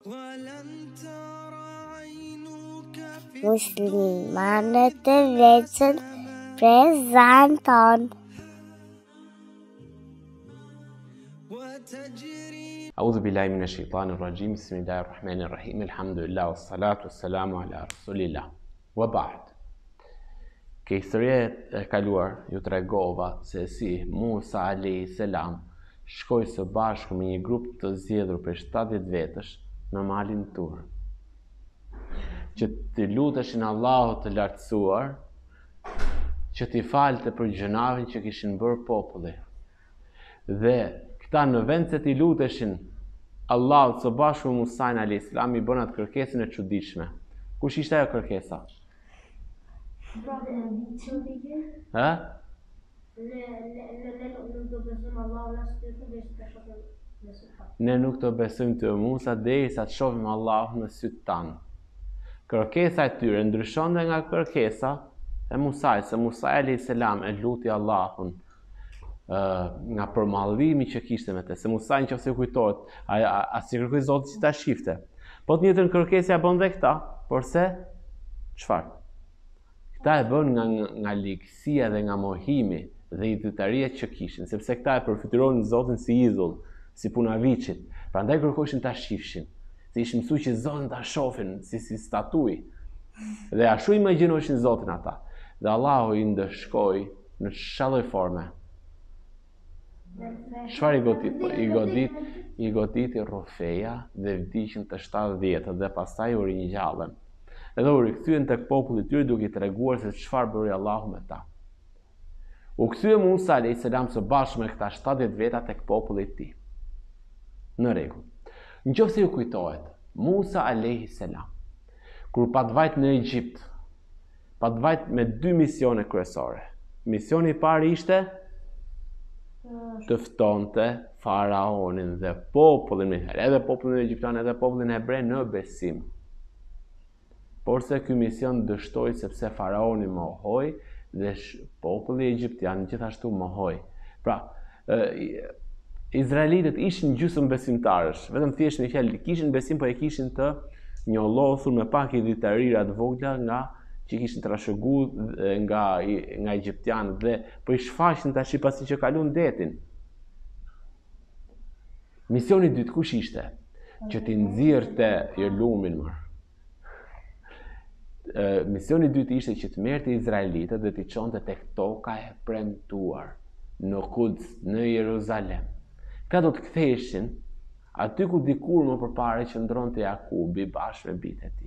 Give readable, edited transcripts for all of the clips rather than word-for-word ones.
Muslimanët e veçën prezanton. أعوذ بالله من الشيطان الرجيم بسم الله الرحمن الرحيم الحمد لله والصلاة والسلام على رسول الله وبعد. Ke historia e kaluar ju tregova se si Musa alayhi salam shkoi së bashku me një grup të zgjedhur për 70 vetësh në malin Tur, që të luteshin Allahut të lartësuar që t'i falte për gjunafin që kishin bërë populli. Dhe këta në vend se t'i luteshin Allahut së bashku me Musa alayhi salam i bën atë kërkesën e çuditshme. Kush ishte ajo kërkesa? Ha? Ne nuk të besojmë të Musa derisa të shohim Allahun në sytë tanë. Kërkesa e tyre ndryshon dhe nga kërkesa e Musait, se Musa alayhi salam e luti Allahun nga përmallimi që kishte me te, se Musa nëse u kujtohet, as i kërkoi Zotit që ta shifte. Po të njëjtën kërkesë ja bën dhe këta, por se çfarë? Këta e bën nga ligësia dhe nga mohimi dhe idhëtaria që kishin, sepse këta e përfituronin Zotin si idhull, si punavicit. Prandaj kërkojshin ta shifshin, se ishin mësuar që Zotin ta shohin si statuj. Dhe ashtu imagjinojshin Zotin ata. Dhe Allahu i ndëshkoi në çfarë forme. Çfarë i goditi rrofeja dhe vdiqën të 70 dhe pastaj u ringjallën. Edhe u rikthyen tek populli i tyre duke i treguar se çfarë bëri Allahu me ta. U kthye Musa alayhis salam së bashku me këta 70 veta tek populli i tij. Në rregull. Nëse ju kujtohet, Musa alayhis salam kur pat vajt në Egjipt, pat vajt me 2 misione kryesore. Misioni i parë ishte të ftonte faraonin dhe popullin, edhe popullin egjiptan edhe popullin hebrej në besim. Por se ky mision dështoi sepse faraoni mohoi dhe populli egjiptian gjithashtu mohoi. Pra, izraelitët ishin gjysmë besimtarësh, vetëm thjesht në fjalë kishin besim, po e kishin të njollosur me pak idhëtarira të vogla nga që kishin trashëguar nga egjiptianët dhe po i shfaqin tash pasi që kaluan detin. Misioni i dytë kush ishte? Që t'i nxirrte lumin më. Misioni i dytë ishte që të merrte izraelitët dhe t'i çonte tek toka e premtuar, në Kuds, në Jeruzalem. Ka do të ktheheshin aty ku dikur më përpara qëndronte Jakubi bashkë me bijtë e tij.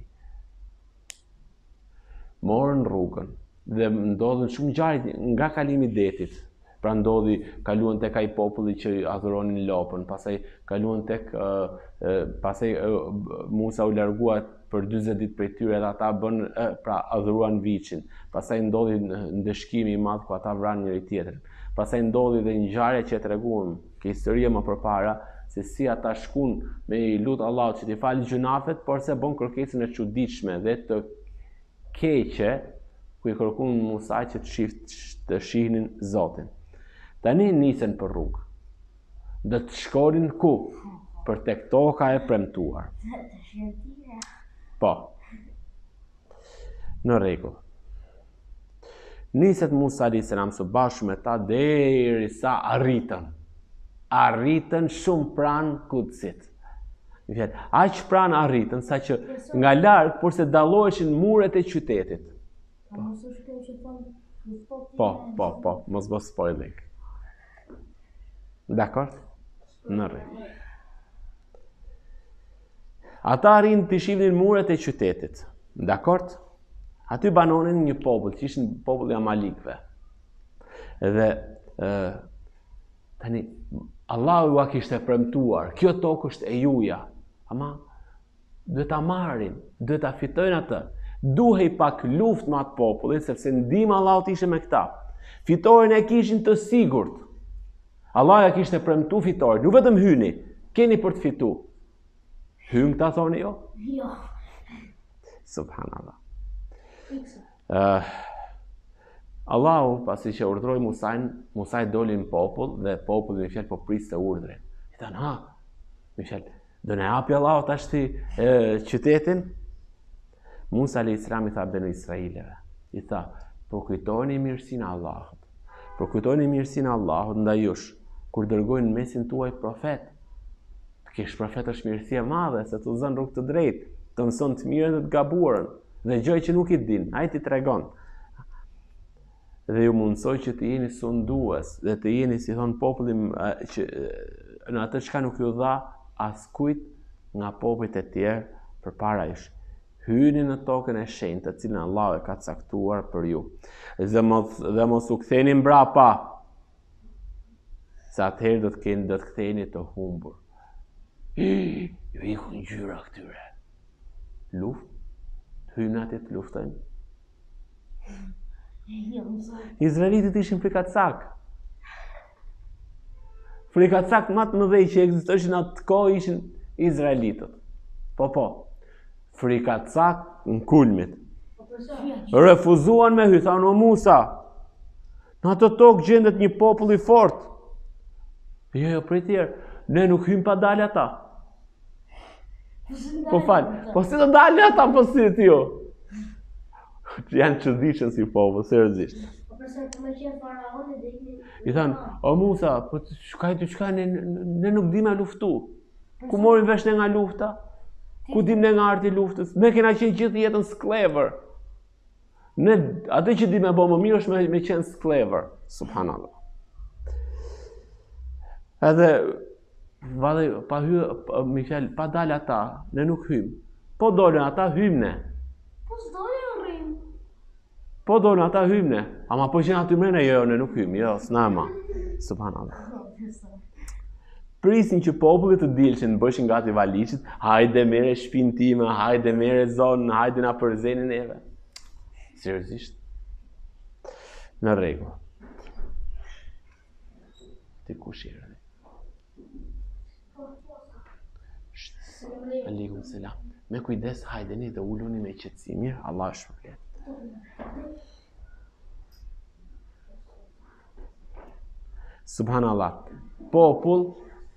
Morën rrugën dhe ndodhen shumë ngjarje nga kalimi i detit. Pra kaluan tek ai populli që adhuronin lopën, pastaj kaluan tek pastaj Musa u largua për 40 ditë prej tyre dhe ata adhuruan viçin. Pastaj ndodhi ndëshkimi i madh ku ata vranë njëri tjetrin. Pastaj ndodhi dhe ngjarja që e treguam ke historia më përpara, se si ata shkuan me i lut Allahut që t'i falë gjunafet, por se bën kërkesën e çuditshme dhe të keqe ku i kërkuan Musa që të shihnin Zotin. Tani nisen për rrugë. Dhe të shkonin ku? Për tek toka e premtuar. Po. Në rregull. Niset Musa alayhis salam së bashku me ta derisa arritën shumë pranë Kudsit. Aq pranë arritën sa që nga larg por se dalloheshin muret e qytetit. Po, mos bëj spoiling. Dakor? Në rregull. Ata arrin të shihnin muret e qytetit. Dakor? Aty banonin një popull, që ishin populli Amalikëve. Dhe tani Allahu ja kishte premtuar, kjo tokë është e juja, ama duhet ta marrin, duhet ta fitojnë atë. Duhej pak luftë me atë popull, sepse ndihma Allahut ishte me këta. Fitoren e kishin të sigurt. Allah ja kishte premtu fitoren, nuk vetëm hyni, keni për të fitu. Hym ta thoni jo? Jo. Subhanallah. Allahu pasi që urdhroi Musa doli në popull dhe populli me fjalë po priste urdhrin. I thanë, me fjalë, Do në hapi Allahu tash qytetin. Musa a.s. i tha benu Israileve. I tha, përkujtoni mirësinë e Allahut. Përkujtoni mirësinë e Allahut ndaj jush, kur dërgojnë mesin tuaj profet. Të kesh profet është mirësi e madhe, se të zën rrugë të drejtë, të mëson të mirën dhe të gabuarën, dhe gjë që nuk i din, ai ti tregon. Dhe ju mundsoj që të jeni sundues, dhe të jeni, si thon populli, që në atë çka nuk ju dha askujt nga popujt e tjerë përpara jush. Hyni në tokën e shenjtë, të cilën Allahu e ka caktuar për ju. Dhe mos u ktheni mbrapa, se atëherë do të ktheheni të humbur. Ju ikun gjyra këtyre. Luftë, hynë atë të luftojnë. Izraelitët ishin frikacak. Frikacak më të mëdhej që ekzistojnë atë kohë ishin izraelitët. Po. Frikacak në kulmit. Refuzuan me hy, thanë o Musa, në atë tokë gjendet një popull i fortë. Jo, prej tjerë, ne nuk hymë pa dalë ata. Po falë, po si të dalë ata po si të jo? Janë çuditshëm si popull, seriozisht. I thanë, o Musa, po çka ne nuk di me luftu. Ku morim vesh ne nga lufta? Ku dim ne nga arti luftës? Ne kena qenë gjithë jetën sklever. Ne, atë që di me bo më mirë është me qenë sklever. Subhanallah. Edhe, pa dalë ata, ne nuk hymë. Po dolën ata, hymë ne. Po dolën ata, hymë ne. Ama po qenë aty mrena, jo, ne nuk hymë. Jo, s'na ma. Subhanallah. Prisin që popullit të dilëshin, bëshin gati valiqit, hajde mere shpinë time, hajde mere zonë, hajde na përzenin eve. Seriozisht. Në rregull. Ti kush jere? Aleikum selam. Me kujdes, hajdeni dhe ulluni me qetësi. Mirë, Allah shpërblet. Subhanallah. Popull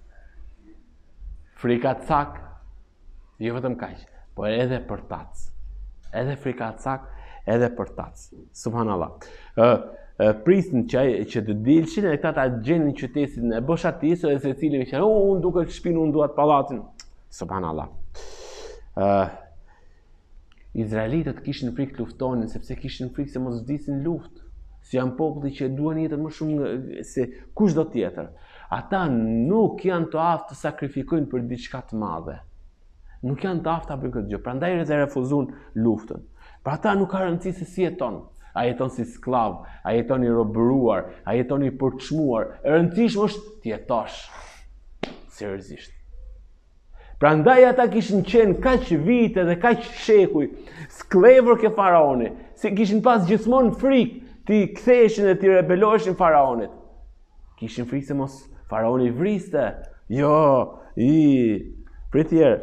frikacak, jo vetëm kaq, po edhe për tac. Edhe frikacak, edhe për tac. Subhanallah. Prisën që të dilshin, e këta ta gjenin qytetin e boshatisë, dhe se cili që unë duke shpinë, unë duat palatin. Subhanallah. Izraelitët kishin frikë të luftonin, sepse kishin frikë se mos vdisin luftë. Si janë populli që duan jetën më shumë se kush do tjetër. Ata nuk janë të aftë të sakrifikojnë për diçka të madhe. Nuk janë të aftë të bëjnë këtë gjë. Prandaj refuzojnë luftën. Për ata nuk ka rëndësi se si jeton. A jeton si sklav, a jeton i robëruar, a jeton i përçmuar. E rëndësishme është të jetosh. Seriozisht. Prandaj ata kishin qenë kaq vite dhe kaq shekuj sklever ke faraoni, se kishin pas gjithmonë frikë ti ktheheshin dhe ti rebeloheshin faraonit. Kishin frikë se mos faraoni vriste. Jo, për tjerë.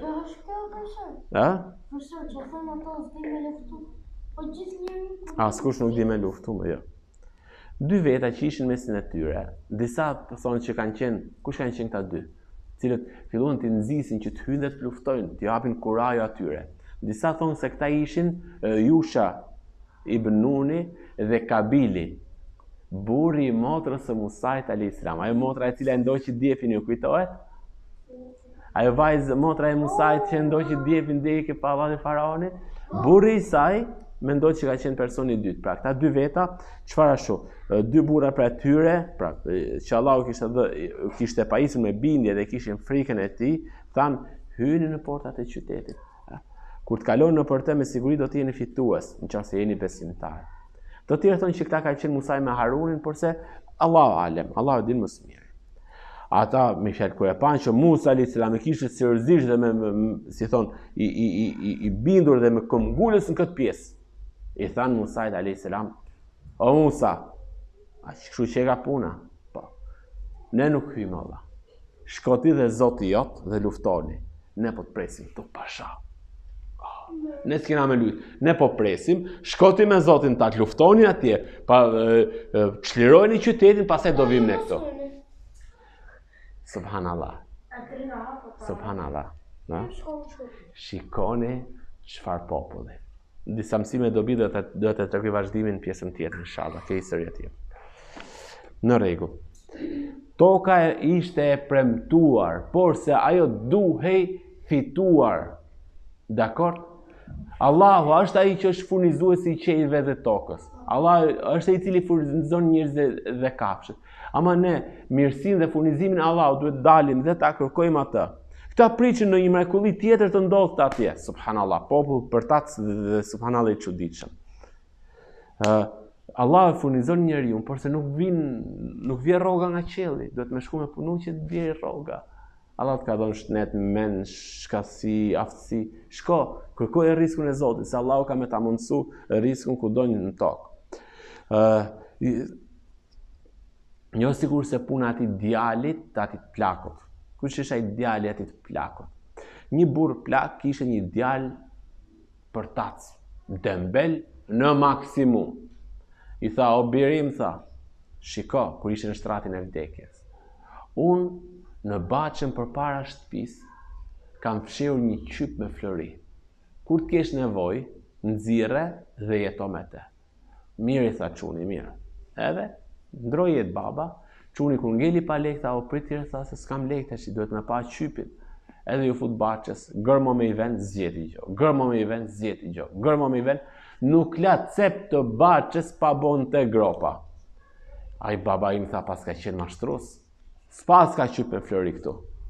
Askush nuk di me luftu, jo. 2 veta që ishin mesin e tyre, disa thonë që kanë qenë, kush kanë qenë këta 2? Cilët filluan të nxisin që të hyjnë dhe të luftojnë, të japin kuraj atyre. Disa thonë se këta ishin Jusha ibn Nuni dhe Kabili, burri i motrës së Musait a.s. Ajo motra e cila e ndoqi djepin, ju kujtohet? Ajo vajzë motra e Musait që ndoqi djepin deri ke pallatit faraonit, burri i saj mendoj që ka qenë personi i dytë. Pra, këta 2 veta, çfarë ashtu? 2 burra për atyre, pra, që Allahu kishte pajisur me bindje dhe kishin frikën e tij, thanë, hyni në portat e qytetit. Kur të kaloni nëpër të, me siguri do të jeni fitues, nëse jeni besimtar. Do tjerë thonë që këta ka qenë Musa me Harunin, porse Allahu alem, Allahu din më së miri. Ata me fjalë kur e panë që Musa alayhis salam e kishte seriozisht dhe si thon i bindur dhe me këmbgulës në këtë pjesë. I thanë Musa alayhis salam, o Musa, a kështu që ka puna? Po. Ne nuk hyjmë Allah. Shko ti dhe Zoti jot dhe luftoni. Ne po të presim tu pasha. Ne s'kena me lut. Ne po presim, shko ti me Zotin ta luftoni atje, pa çlirojeni qytetin, pastaj do vim ne këtu. Subhanallah. Subhanallah. Shikoni çfarë populli. Disa mësime dobi do të tregoj vazhdimin në pjesën tjetër, inshallah, ke historia tjetër. Në rregull. Toka ishte e premtuar, por se ajo duhej fituar. Dakor? Allahu është ai që është furnizuesi i qiellive dhe tokës. Allah është ai i cili furnizon njerëzit dhe kafshët. Ama ne mirësinë dhe furnizimin e Allahut duhet dalim dhe ta kërkojmë atë. Këta priçën në një mrekulli tjetër të ndodhur atje, subhanallahu, popull përtac dhe subhanallahu i çuditshëm. Allah e furnizon njeriu, por se nuk vjen rroga nga qielli, duhet me shku me punu që të vjen rroga. Allah të ka dhënë shëndet, mend, shkasi, aftësi. Shko, kërkoj rrezikun e Zotit, se Allahu ka me ta mundsu rrezikun ku donjë në tokë. Jo sigur se puna ati djalit të ati plakut. Kush është ai djali ati të plakut? Një burr plak kishte një djalë përtac, dembel në maksimum. I tha, o birim, tha, shiko, kur ishte në shtratin e vdekjes. Unë në baçën përpara shtëpisë kam fshirë një qyp me flori. Kur të kesh nevojë, nxirre dhe jeto me te. Mirë, i tha çuni, mirë. Edhe ndroi jetë baba, çuni kur ngeli pa lekë, tha, o pritje, tha se s'kam lekë tash, duhet me pa qypin. Edhe ju fut baçës, gërmo me i vend zgjeti gjë. Gërmo me i vend zgjeti gjë. Gërmo me i vend, nuk la cep të baçës pa bonte gropa. Ai baba im tha pas ka qenë mashtrues. S'pas ka qyp me flori këtu.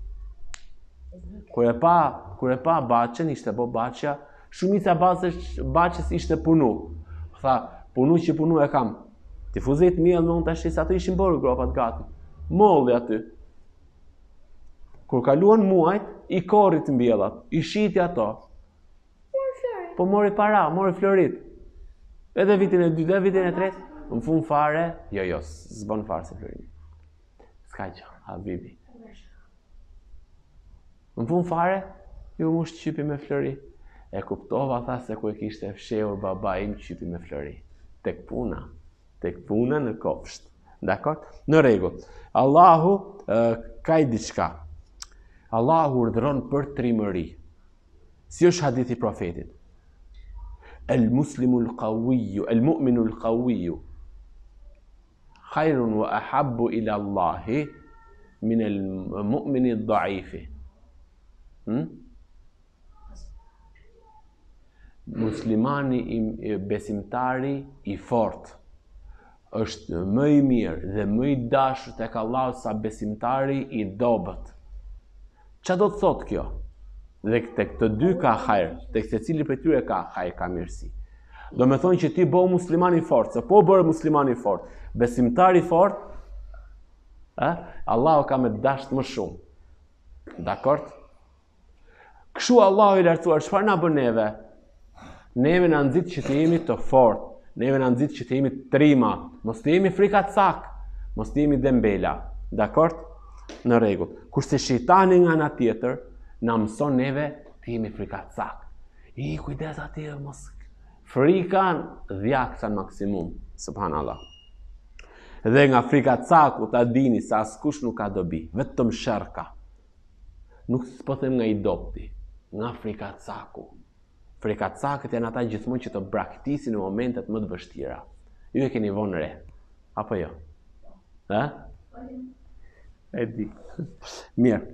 Kur e pa baçën, ishte bo baçja, shumica baçës ishte punu. Tha, punu që punu e kam. Ti fuzet miell me unë tash, se ato ishin bërë gropat gati. Molli aty. Kur kaluan muajt, i korrit mbjellat, i shiti ato. Po mori para, mori florit. Edhe vitin e dytë, edhe vitin e tretë, në fund fare, jo, s'bën fare se florit. S'ka gjë, habibi. Në fund fare, ju mu shqypi me flori. E kuptova, tha, se ku e kishte fshehur baba im qypi me flori. Tek puna në kopsht. Dakor? Në rregull. Allahu ka i diçka. Allahu urdhëron për trimëri. Si është hadithi profetit? El-muslimu l-qawiyyu, el-mu'minu l-qawiyyu, khairun wa ahabbu ila Allahi min el-mu'mini d-da'ifi. Muslimani besimtari i fort është më i mirë dhe më i dashur tek Allahu sa besimtari i dobët. Çfarë do të thotë kjo? Dhe tek të dy ka hajër, tek secili prej tyre ka hajër, ka mirësi. Do me thonë që ti bëu muslimani fort, se po bërë muslimani fort, besimtari fort, Allahu ka me dasht më shumë. Dakord? Kështu Allahu i lartësuar, çfarë na bën neve? Neve na nxit që të jemi të fort, neve na nxit që të jemi të trima, mos të jemi frikacak, mos të jemi dembela. Dakord? Në rregull. Kurse shejtani nga ana tjetër na mëson neve të jemi frikacak. Kujdes atje, mos frikan dhjaksa në maksimum. Subhanallah. Dhe nga frikacaku ta dini se askush nuk ka dobi, vetëm sherka. Nuk po them nga i dopti, nga frikacaku. Frikacakët janë ata gjithmonë që të braktisin në momentet më të vështira. Ju e keni vonë re, apo jo? E di. Mirë.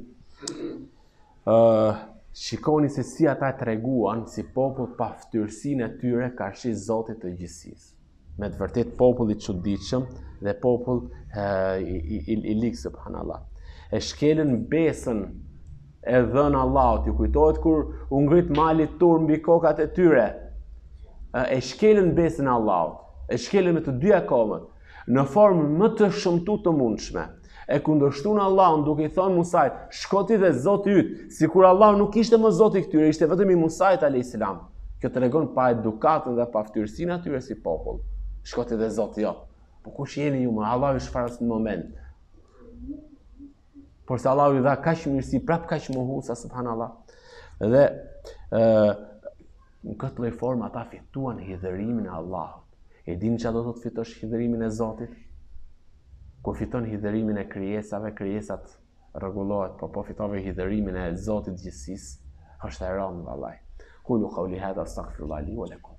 Shikoni se si ata treguan si popull pa ftyrsinë e tyre karshi Zotit të gjithësisë. Me të vërtet popull i çuditshëm dhe popull i lig subhanallah. E shkelën besën e dhënë Allahut. Ju kujtohet kur u ngrit mali tur mbi kokat e tyre. E shkelën besën e Allahut. E shkelën me të dyja komët në formën më të shëmtuar të mundshme. E kundërshtuan Allahun duke i thënë Musait, shkoti dhe Zoti yt, sikur Allahu nuk ishte më Zoti këtyre, ishte vetëm i Musait alayhis salam. Kjo tregon pa edukatën dhe pa ftyrsinë atyre si popull. Shkoti dhe Zoti jot. Po kush jeni ju më? Allahu është faras në moment. Por se Allahu i dha kaq mirësi, prap kaq mohuesa subhanallah. Dhe në këtë lloj forme ata fituan hidhërimin e Allahut. E dini çfarë do të thotë fitosh hidhërimin e Zotit? Kur fiton hidhërimin e krijesave, krijesat rregullohet, po fitove hidhërimin e Zotit gjithësisë, është e rëndë vallaj. Qulu qawli hadha astaghfirullahi li wa lakum.